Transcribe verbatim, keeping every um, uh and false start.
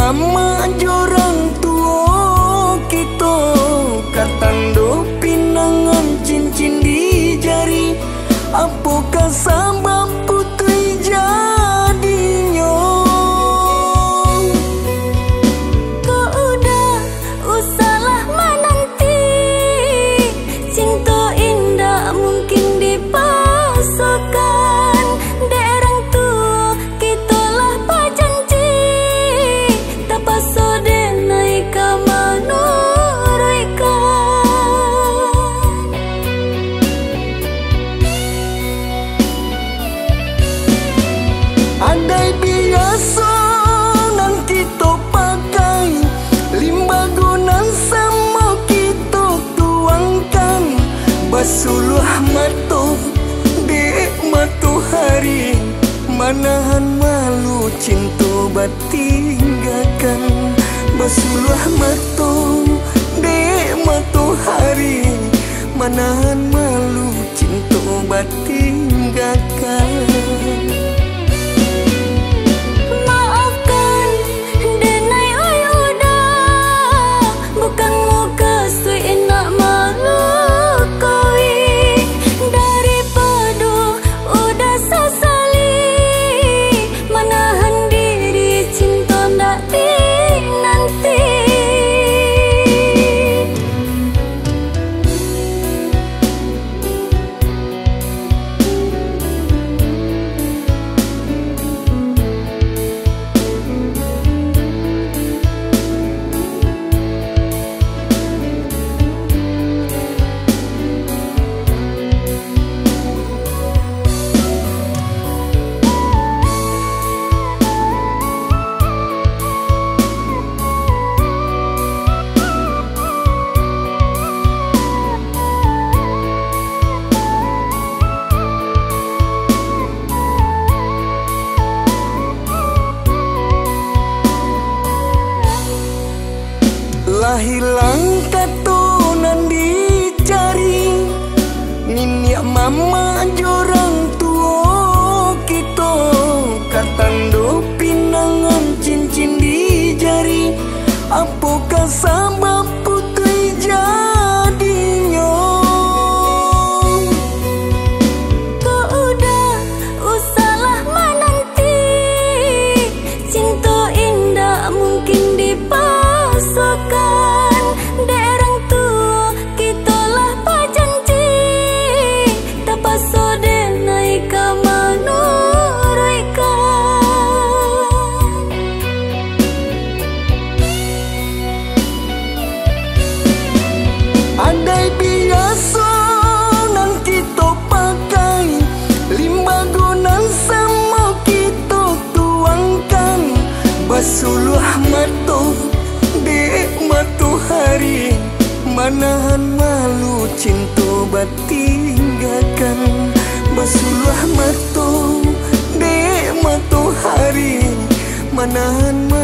mama jorang tua kita katando pinangan cincin di jari. Apakah sabab putri jadinya? Kau udah usahlah menanti, cinta indah mungkin dipaksakan. Derang tua kita lah berjanji, tak pasal dia naik ke menurutkan. Andai biasa nan kita pakai, limbagunan sama kita tuangkan. Basuluh mata dek matahari, manahan malu cinta batinggalkan. Basuluh mata dek matahari, manahan malu cinta batinggalkan. Lah hilang katunan dicari, minyak mama jorang tua kita katando pinangan cincin di jari. Apakah sabab putri jadinya? Kau udah usahlah menanti, cinta indah mungkin dipaksakan. Derang tua kita lah berjanji, tak pasal dia naik ke menurutkan. Andai biasa nan kita pakai, limbagunan sama kita tuangkan. Basuluh mata dek matahari, manahan malu cinta batinggalkan. Basuluh mata dek matahari, manahan